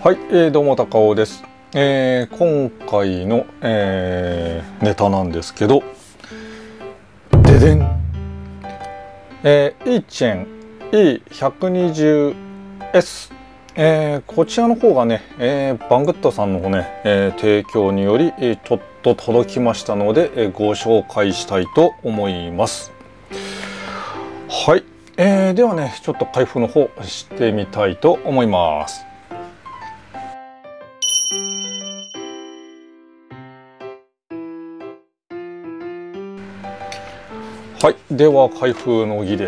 はい、どうも高尾です。今回の、ネタなんですけど、ででん、イーチェン E120S、こちらの方がね、バングッドさんの方ね、提供によりちょっと届きましたので、ご紹介したいと思います。はい、ではね、ちょっと開封の方してみたいと思います。はい、では開封の儀です。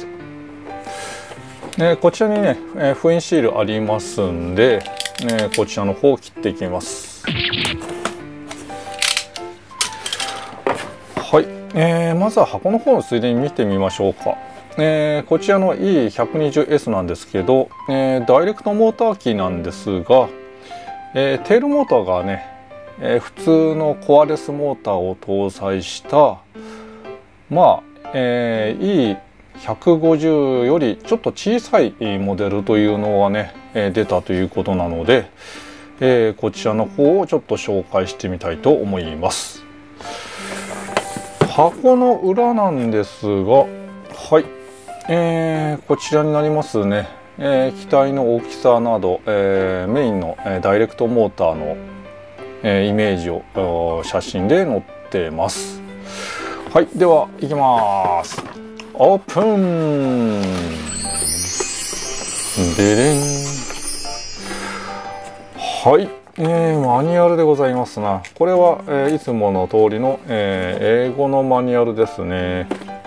こちらにね、封印シールありますんで、こちらの方を切っていきます。はい、まずは箱の方のついでに見てみましょうか。こちらの E120S なんですけど、ダイレクトモーターキーなんですが、テールモーターがね、普通のコアレスモーターを搭載したE150 よりちょっと小さいモデルというのがね、出たということなので、こちらの方をちょっと紹介してみたいと思います。箱の裏なんですが、はい、こちらになりますね。機体の大きさなど、メインのダイレクトモーターのイメージを写真で載ってます。はい、では行きます。オープン。ででん。はい、マニュアルでございますな。これは、いつもの通りの、英語のマニュアルですね。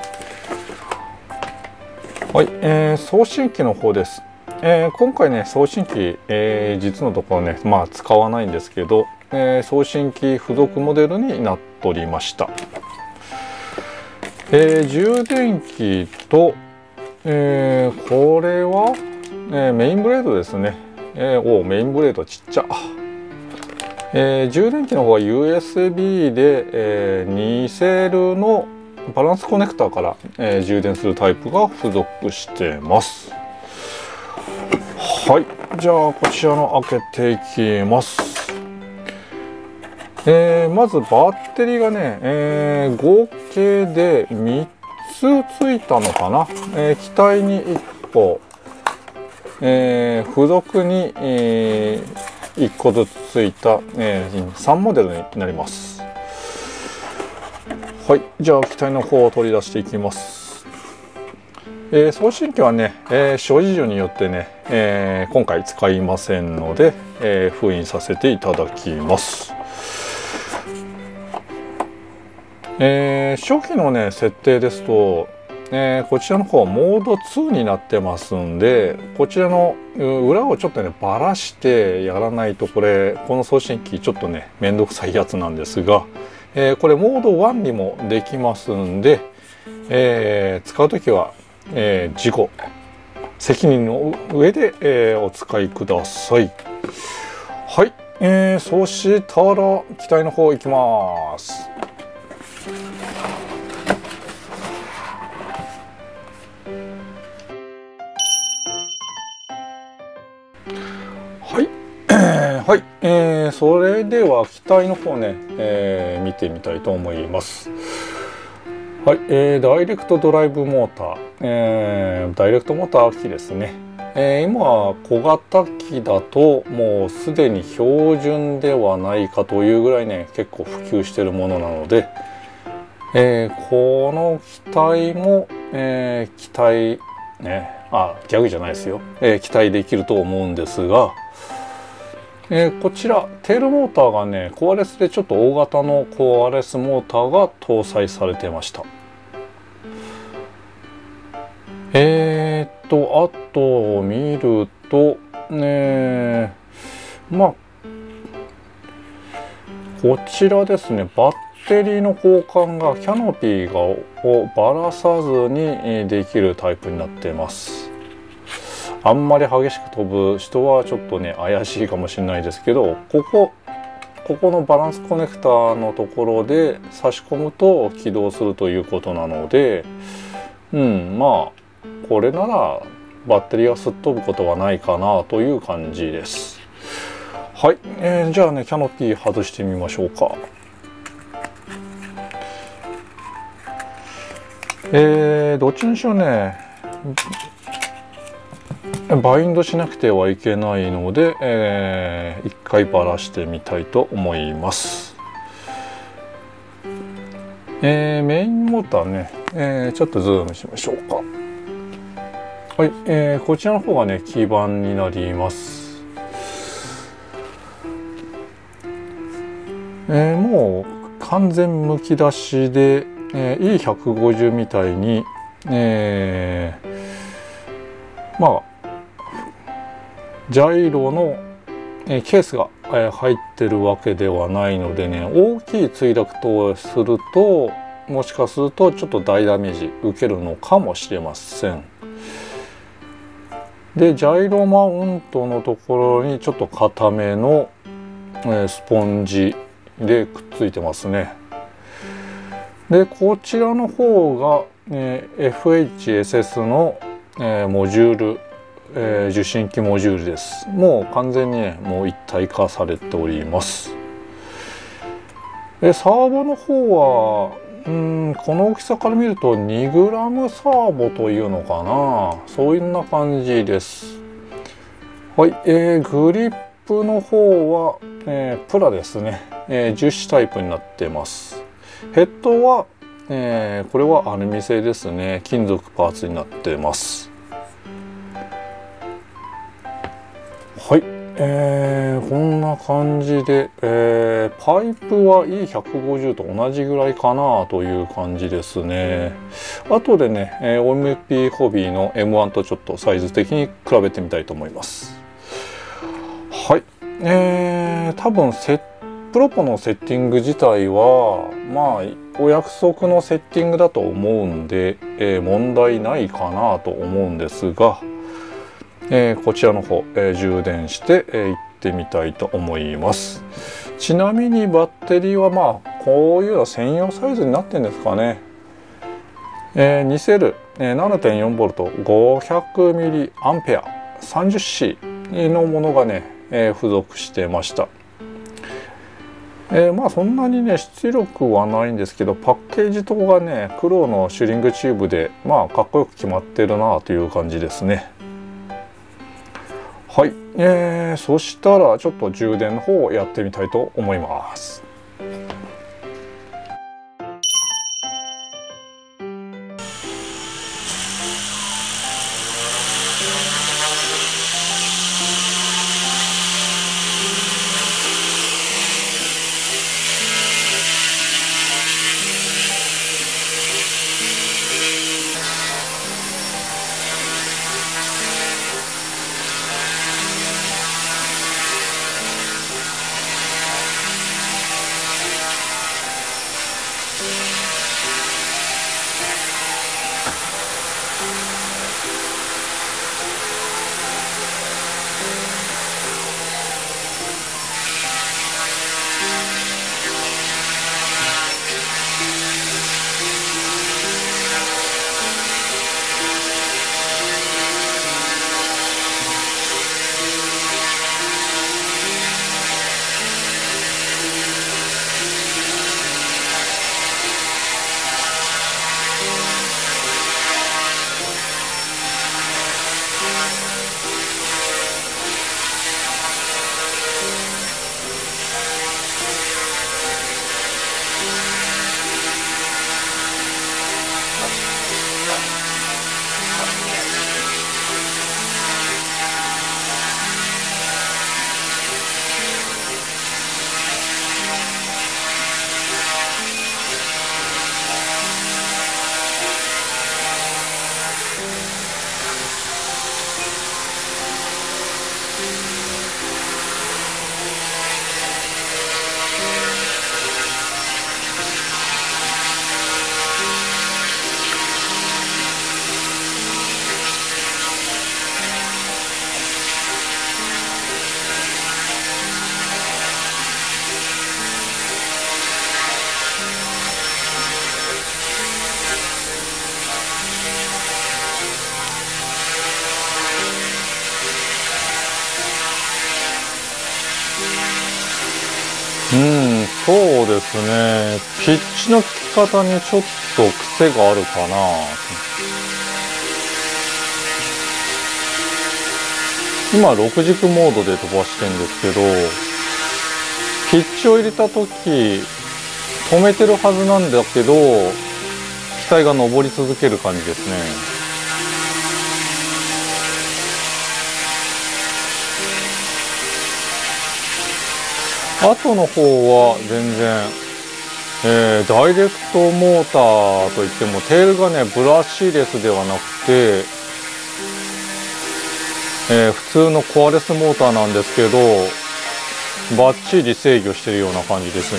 はい、送信機の方です。今回ね、送信機、実のところね、使わないんですけど、送信機付属モデルになっておりました。充電器と、これは、メインブレードですね。メインブレードちっちゃ。充電器の方は USB で、2セルのバランスコネクタから、充電するタイプが付属してます。はい、じゃあこちらの開けていきます。まずバッテリーがね、合計で3つついたのかな。機体に1個、付属に、1個ずつついた、3モデルになります。はい、じゃあ機体の方を取り出していきます。送信機はね、諸事情によってね、今回使いませんので、封印させていただきます。初期のね設定ですと、こちらの方はモード2になってますんで、こちらの裏をちょっとねばらしてやらないとこの送信機ちょっとねめんどくさいやつなんですが、これモード1にもできますんで、使う時は、自己責任の上で、お使いください。はい、そしたら機体の方行きます。はい、はい、それでは機体の方ね、見てみたいと思います。はい、ダイレクトドライブモーター、ダイレクトモーター機ですね。今は小型機だともうすでに標準ではないかというぐらいね結構普及しているものなので、この機体も、期待ねギャグじゃないですよ、期待できると思うんですが、こちらテールモーターがねコアレスでちょっと大型のコアレスモーターが搭載されてました。あと見るとね、こちらですね、バッテリーの交換がキャノピーをばらさずにできるタイプになっています。あんまり激しく飛ぶ人はちょっとね怪しいかもしれないですけど、ここのバランスコネクタのところで差し込むと起動するということなので、これならバッテリーがすっ飛ぶことはないかなという感じです。 はい、じゃあねキャノピー外してみましょうか。どっちにしろねバインドしなくてはいけないので、一回バラしてみたいと思います。メインモーターね、ちょっとズームしましょうか。はい、こちらの方がね基板になります。もう完全むき出しで、E150 みたいに、まあジャイロのケースが入ってるわけではないのでね、大きい墜落等をするともしかするとちょっと大ダメージ受けるのかもしれません。でジャイロマウントのところにちょっと硬めのスポンジでくっついてますね。でこちらの方が、FHSS の、モジュール、受信機モジュールです。もう完全にねもう一体化されております。サーボの方はこの大きさから見ると 2g サーボというのかな、そういうな感じです。はい、グリップの方は、プラですね、樹脂タイプになってます。ヘッドは、これはアルミ製ですね、金属パーツになってます。はい、こんな感じで、パイプは E150 と同じぐらいかなという感じですね。後でね、OMP ホビーの M1 とちょっとサイズ的に比べてみたいと思います。はい、多分プロポのセッティング自体はまあお約束のセッティングだと思うんで、問題ないかなと思うんですが、こちらの方、充電して、行ってみたいと思います。ちなみにバッテリーはまあこういうの専用サイズになってるんですかね。2セル、7.4V 500mA 30C のものがね、付属してました。まあそんなにね出力はないんですけど、パッケージとがね黒のシュリングチューブでまあかっこよく決まってるなという感じですね。はい、そしたらちょっと充電の方をやってみたいと思います。 そうですね。ピッチのつき方にちょっと癖があるかな。今6軸モードで飛ばしてるんですけど、ピッチを入れた時止めてるはずなんだけど、機体が上り続ける感じですね。後の方は全然、ダイレクトモーターといってもテールがねブラシレスではなくて、普通のコアレスモーターなんですけど、バッチリ制御してるような感じですね。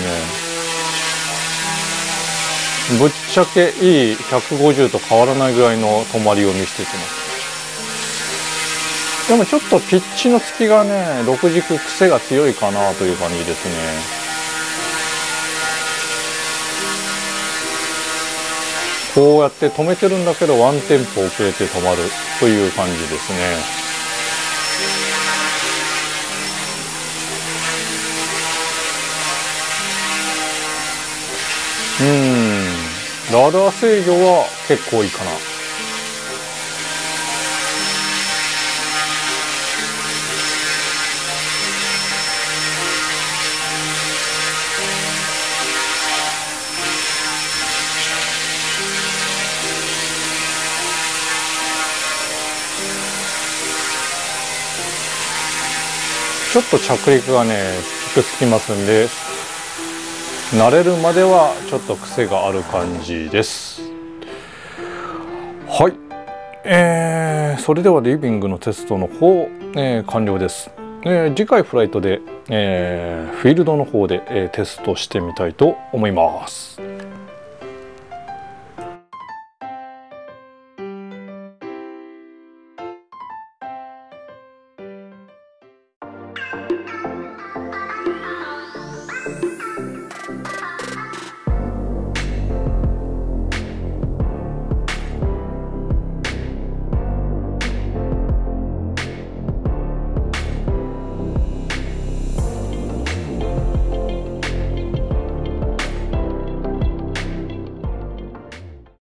ぶっちゃけいい150と変わらないぐらいの止まりを見せてきます。でもちょっとピッチのつきがね6軸癖が強いかなという感じですね。こうやって止めてるんだけどワンテンポ遅れて止まるという感じですね。ラダー制御は結構いいかな。ちょっと着陸がね低すぎますんで、慣れるまではちょっと癖がある感じです。はい、それではリビングのテストの方、完了です。次回フライトで、フィールドの方で、テストしてみたいと思います。